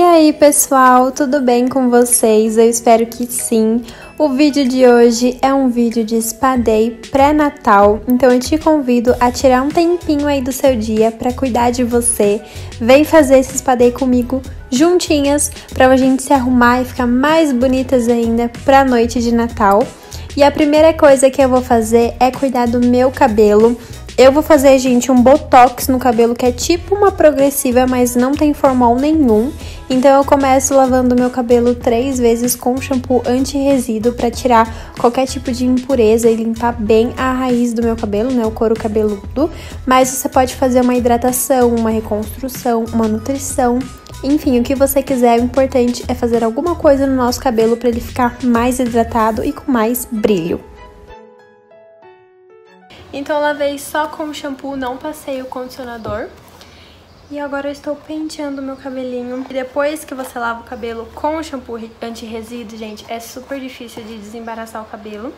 aí pessoal, tudo bem com vocês? Eu espero que sim. O vídeo de hoje é um vídeo de spa day pré-natal, então eu te convido a tirar um tempinho aí do seu dia para cuidar de você. Vem fazer esse spa day comigo juntinhas para a gente se arrumar e ficar mais bonitas ainda para a noite de Natal. E a primeira coisa que eu vou fazer é cuidar do meu cabelo. Eu vou fazer, gente, um botox no cabelo que é tipo uma progressiva, mas não tem formol nenhum. Então eu começo lavando meu cabelo 3 vezes com shampoo anti-resíduo para tirar qualquer tipo de impureza e limpar bem a raiz do meu cabelo, né, o couro cabeludo. Mas você pode fazer uma hidratação, uma reconstrução, uma nutrição, enfim, o que você quiser. O importante é fazer alguma coisa no nosso cabelo para ele ficar mais hidratado e com mais brilho. Então eu lavei só com o shampoo, não passei o condicionador. E agora eu estou penteando o meu cabelinho. E depois que você lava o cabelo com o shampoo anti-resíduo, gente, é super difícil de desembaraçar o cabelo.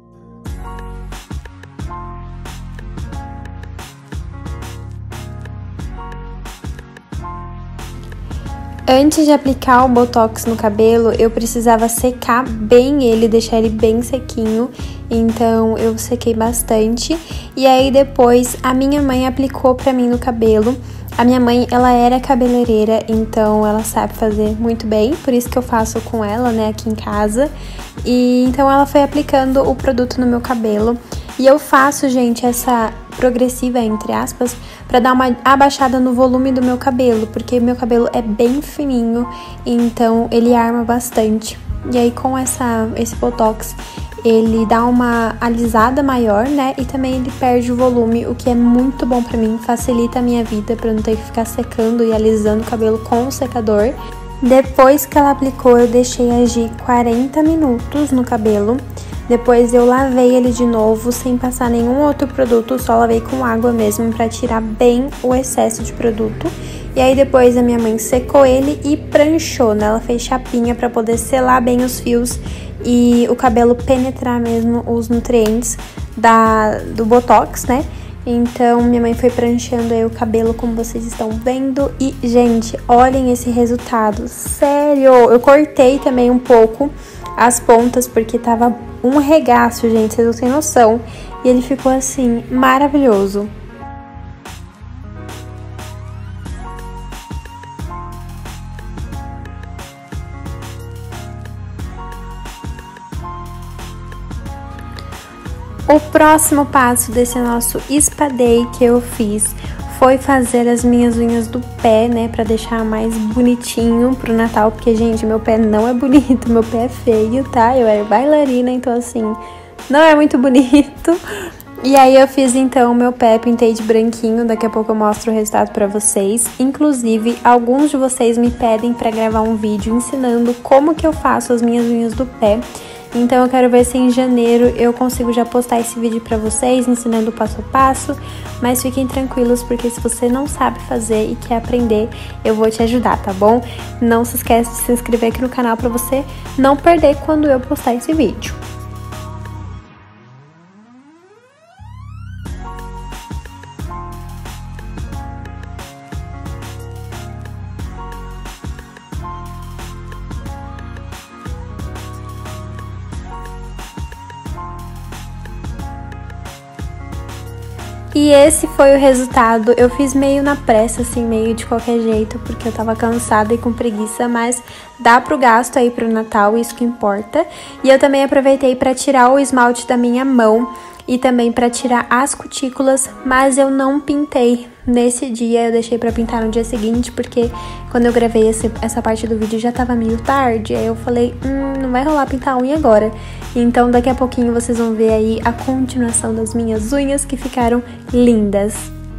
Antes de aplicar o botox no cabelo, eu precisava secar bem ele, deixar ele bem sequinho. Então eu sequei bastante. E aí depois a minha mãe aplicou pra mim no cabelo. A minha mãe, ela era cabeleireira, então ela sabe fazer muito bem. Por isso que eu faço com ela, né, aqui em casa. E então ela foi aplicando o produto no meu cabelo. E eu faço, gente, essa progressiva, entre aspas, pra dar uma abaixada no volume do meu cabelo, porque meu cabelo é bem fininho, então ele arma bastante. E aí com esse botox, ele dá uma alisada maior, né, e também ele perde o volume, o que é muito bom pra mim, facilita a minha vida pra eu não ter que ficar secando e alisando o cabelo com o secador. Depois que ela aplicou, eu deixei agir 40 minutos no cabelo. Depois eu lavei ele de novo, sem passar nenhum outro produto, só lavei com água mesmo pra tirar bem o excesso de produto. E aí depois a minha mãe secou ele e pranchou, né? Ela fez chapinha pra poder selar bem os fios e o cabelo penetrar mesmo os nutrientes do botox, né? Então minha mãe foi pranchando aí o cabelo, como vocês estão vendo. E, gente, olhem esse resultado, sério! Eu cortei também um pouco as pontas, porque tava um regaço, gente, vocês não têm noção. E ele ficou assim, maravilhoso. O próximo passo desse nosso spa day que eu fiz foi fazer as minhas unhas do pé, né, pra deixar mais bonitinho pro Natal, porque, gente, meu pé não é bonito, meu pé é feio, tá? Eu era bailarina, então, assim, não é muito bonito. E aí eu fiz, então, meu pé, pintei de branquinho, daqui a pouco eu mostro o resultado pra vocês. Inclusive, alguns de vocês me pedem pra gravar um vídeo ensinando como que eu faço as minhas unhas do pé. Então eu quero ver se em janeiro eu consigo já postar esse vídeo pra vocês, ensinando o passo a passo. Mas fiquem tranquilos, porque se você não sabe fazer e quer aprender, eu vou te ajudar, tá bom? Não se esquece de se inscrever aqui no canal pra você não perder quando eu postar esse vídeo. E esse foi o resultado. Eu fiz meio na pressa, assim, meio de qualquer jeito, porque eu tava cansada e com preguiça, mas dá pro gasto aí pro Natal, isso que importa. E eu também aproveitei pra tirar o esmalte da minha mão e também pra tirar as cutículas, mas eu não pintei nesse dia, eu deixei pra pintar no dia seguinte, porque quando eu gravei essa parte do vídeo já tava meio tarde, aí eu falei, não vai rolar pintar a unha agora. Então daqui a pouquinho vocês vão ver aí a continuação das minhas unhas, que ficaram lindas.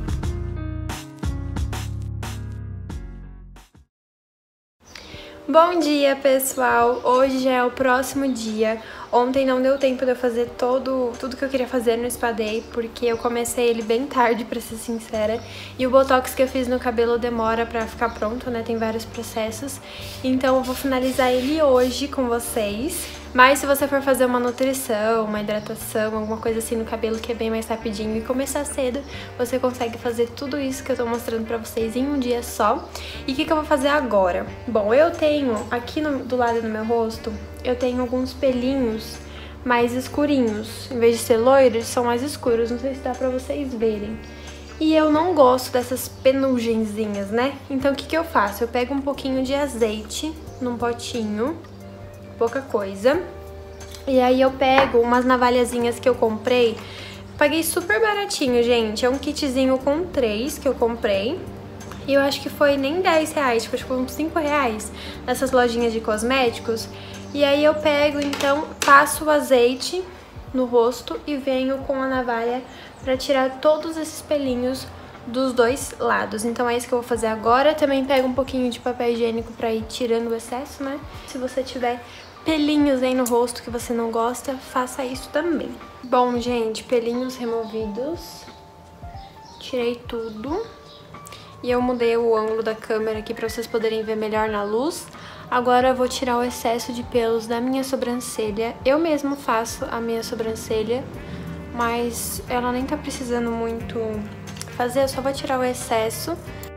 Bom dia, pessoal! Hoje já é o próximo dia. Ontem não deu tempo de eu fazer tudo que eu queria fazer no spa day, porque eu comecei ele bem tarde, pra ser sincera. E o botox que eu fiz no cabelo demora pra ficar pronto, né? Tem vários processos. Então eu vou finalizar ele hoje com vocês. Mas se você for fazer uma nutrição, uma hidratação, alguma coisa assim no cabelo que é bem mais rapidinho e começar cedo, você consegue fazer tudo isso que eu tô mostrando pra vocês em um dia só. E o que eu vou fazer agora? Bom, eu tenho aqui do lado do meu rosto, eu tenho alguns pelinhos mais escurinhos. Em vez de ser loiros, eles são mais escuros, não sei se dá pra vocês verem. E eu não gosto dessas penugenzinhas, né? Então o que eu faço? Eu pego um pouquinho de azeite num potinho, pouca coisa. E aí eu pego umas navalhazinhas que eu comprei. Paguei super baratinho, gente. É um kitzinho com 3 que eu comprei. E eu acho que foi nem 10 reais, tipo, acho que foi uns 5 reais nessas lojinhas de cosméticos. E aí eu pego, então, passo o azeite no rosto e venho com a navalha pra tirar todos esses pelinhos dos dois lados. Então é isso que eu vou fazer agora. Também pego um pouquinho de papel higiênico pra ir tirando o excesso, né? Se você tiver pelinhos aí no rosto que você não gosta, faça isso também. Bom, gente, pelinhos removidos. Tirei tudo. E eu mudei o ângulo da câmera aqui pra vocês poderem ver melhor na luz. Agora eu vou tirar o excesso de pelos da minha sobrancelha. Eu mesmo faço a minha sobrancelha, mas ela nem tá precisando muito fazer, eu só vou tirar o excesso.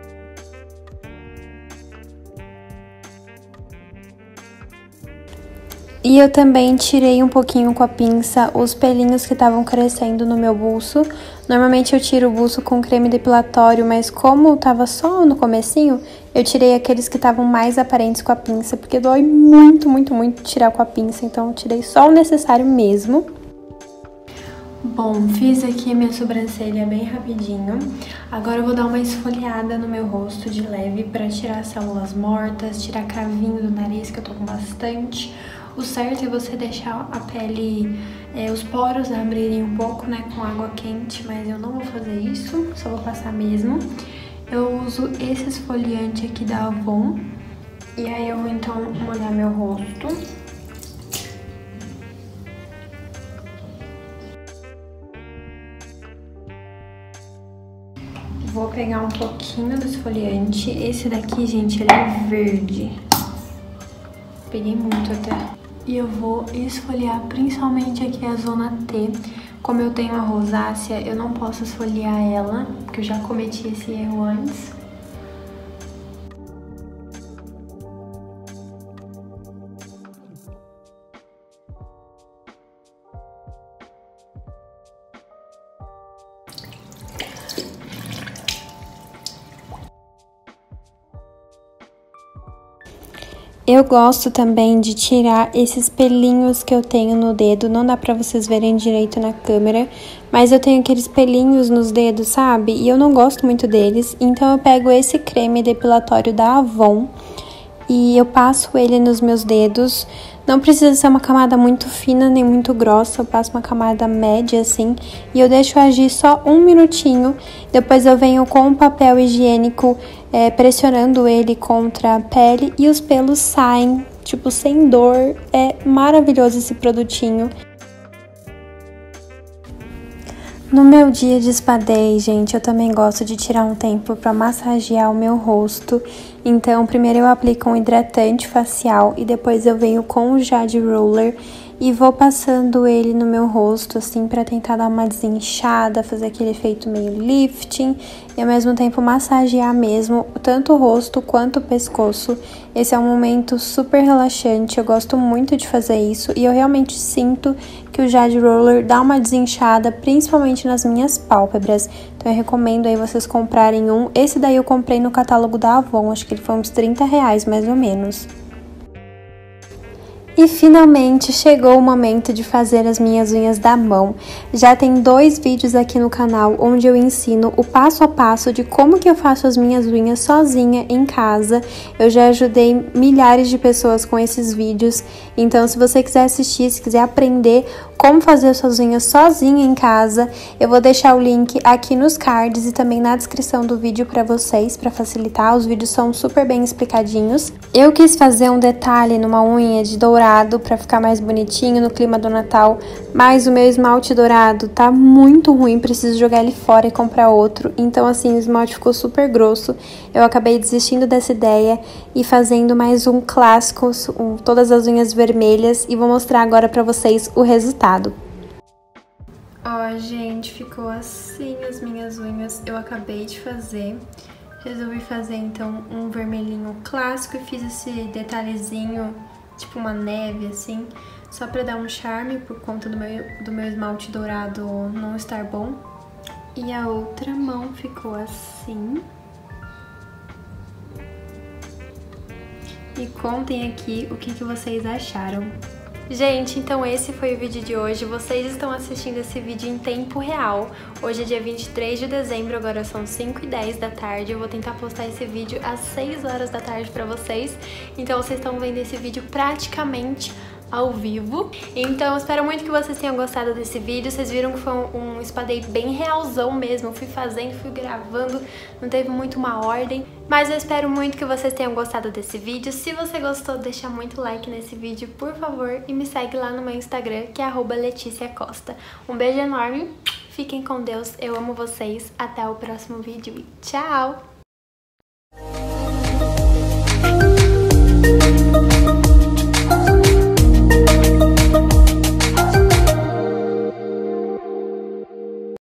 E eu também tirei um pouquinho com a pinça os pelinhos que estavam crescendo no meu buço. Normalmente eu tiro o buço com creme depilatório, mas como tava só no comecinho, eu tirei aqueles que estavam mais aparentes com a pinça, porque dói muito, muito, muito tirar com a pinça, então eu tirei só o necessário mesmo. Bom, fiz aqui a minha sobrancelha bem rapidinho. Agora eu vou dar uma esfoliada no meu rosto de leve pra tirar células mortas, tirar cravinho do nariz, que eu tô com bastante. O certo é você deixar a pele, os poros abrirem um pouco, né, com água quente, mas eu não vou fazer isso, só vou passar mesmo. Eu uso esse esfoliante aqui da Avon, e aí eu vou então molhar meu rosto. Vou pegar um pouquinho do esfoliante. Esse daqui, gente, ele é verde. Peguei muito até. E eu vou esfoliar principalmente aqui a zona T. Como eu tenho a rosácea, eu não posso esfoliar ela, porque eu já cometi esse erro antes. Eu gosto também de tirar esses pelinhos que eu tenho no dedo. Não dá pra vocês verem direito na câmera, mas eu tenho aqueles pelinhos nos dedos, sabe? E eu não gosto muito deles, então eu pego esse creme depilatório da Avon e eu passo ele nos meus dedos. Não precisa ser uma camada muito fina nem muito grossa, eu passo uma camada média assim e eu deixo agir só 1 minutinho. Depois eu venho com um papel higiênico pressionando ele contra a pele e os pelos saem, tipo, sem dor. É maravilhoso esse produtinho. No meu dia de spa day, gente, eu também gosto de tirar um tempo para massagear o meu rosto. Então, primeiro eu aplico um hidratante facial e depois eu venho com o Jade Roller e vou passando ele no meu rosto, assim, pra tentar dar uma desinchada, fazer aquele efeito meio lifting e ao mesmo tempo massagear mesmo, tanto o rosto quanto o pescoço. Esse é um momento super relaxante, eu gosto muito de fazer isso e eu realmente sinto que o Jade Roller dá uma desinchada, principalmente nas minhas pálpebras. Então eu recomendo aí vocês comprarem um. Esse daí eu comprei no catálogo da Avon, acho que ele foi uns 30 reais mais ou menos. E finalmente chegou o momento de fazer as minhas unhas da mão. Já tem 2 vídeos aqui no canal onde eu ensino o passo a passo de como que eu faço as minhas unhas sozinha em casa. Eu já ajudei milhares de pessoas com esses vídeos, então se você quiser assistir, se quiser aprender como fazer as suas unhas sozinha em casa, eu vou deixar o link aqui nos cards e também na descrição do vídeo para vocês, para facilitar. Os vídeos são super bem explicadinhos. Eu quis fazer um detalhe numa unha de dourado dourado pra ficar mais bonitinho no clima do Natal, mas o meu esmalte dourado tá muito ruim, preciso jogar ele fora e comprar outro. Então assim, o esmalte ficou super grosso. Eu acabei desistindo dessa ideia e fazendo mais um clássico, todas as unhas vermelhas, e vou mostrar agora pra vocês o resultado. Ó, gente, ficou assim as minhas unhas, eu acabei de fazer. Resolvi fazer, então, um vermelhinho clássico e fiz esse detalhezinho, tipo uma neve, assim, só pra dar um charme por conta do meu esmalte dourado não estar bom. E a outra mão ficou assim. E contem aqui o que vocês acharam. Gente, então esse foi o vídeo de hoje. Vocês estão assistindo esse vídeo em tempo real. Hoje é dia 23 de dezembro, agora são 5h10 da tarde. Eu vou tentar postar esse vídeo às 6 horas da tarde pra vocês. Então vocês estão vendo esse vídeo praticamente ao vivo. Então eu espero muito que vocês tenham gostado desse vídeo. Vocês viram que foi um spa day bem realzão mesmo. Eu fui fazendo, fui gravando, não teve muito uma ordem. Mas eu espero muito que vocês tenham gostado desse vídeo. Se você gostou, deixa muito like nesse vídeo, por favor. E me segue lá no meu Instagram, que é @LeticiaCosta. Um beijo enorme, fiquem com Deus, eu amo vocês. Até o próximo vídeo e tchau!